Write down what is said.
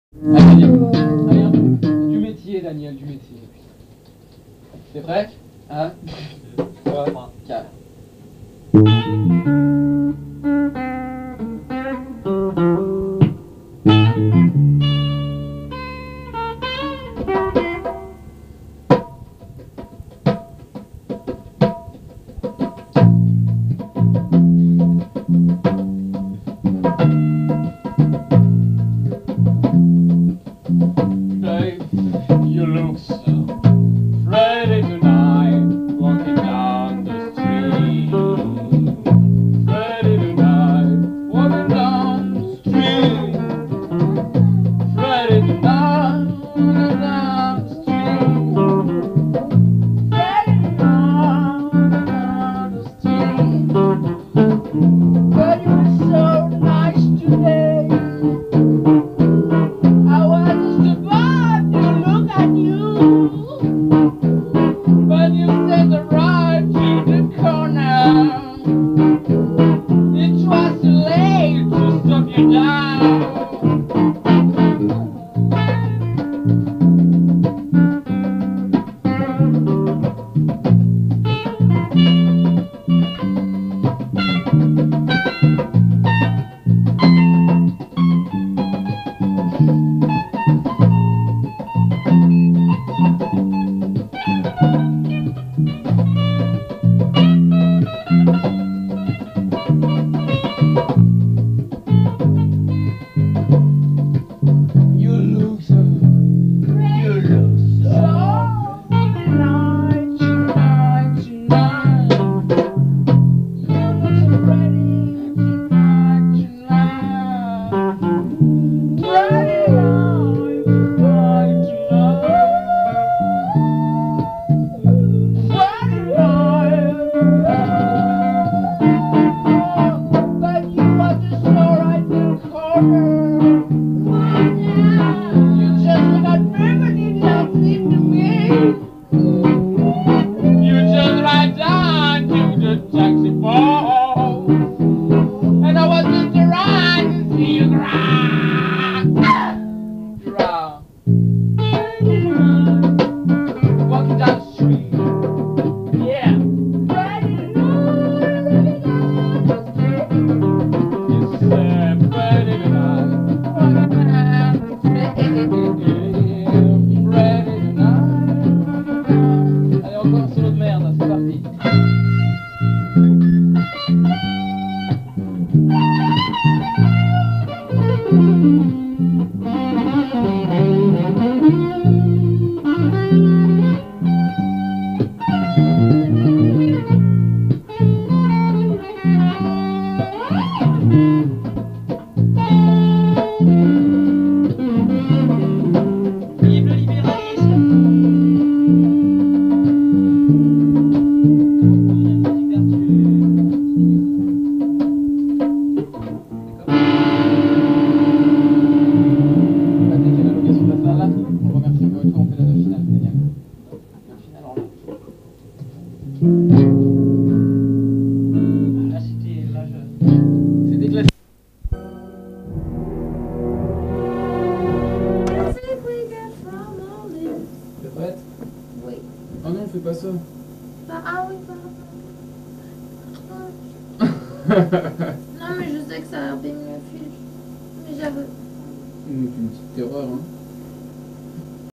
Allez, Daniel. Du métier, Daniel, du métier. T'es prêt? 1, 2, 3, 4. You look so pretty tonight, walking down the street. Pretty tonight, walking down the street. Pretty tonight, walking down the street. Pretty tonight, walking down the street. But you were so nice today. I was survived to look at you, but you said the right to the corner. It was too late to stop you down. Non mais je sais que ça abîme le film. Mais j'avais... Une petite terreur, hein.